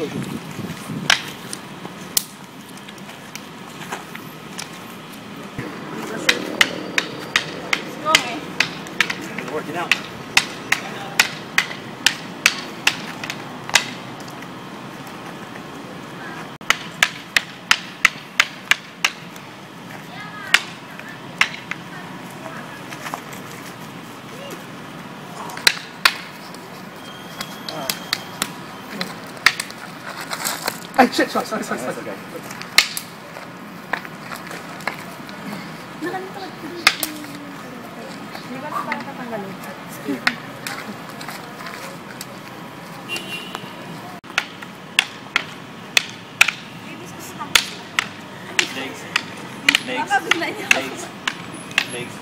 Working out. Ay, shit, sorry. That's okay. Di ba para tatanggalin? Legs.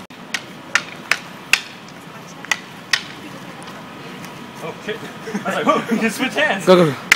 Oh shit. I was like, whoa, you can switch hands. Go.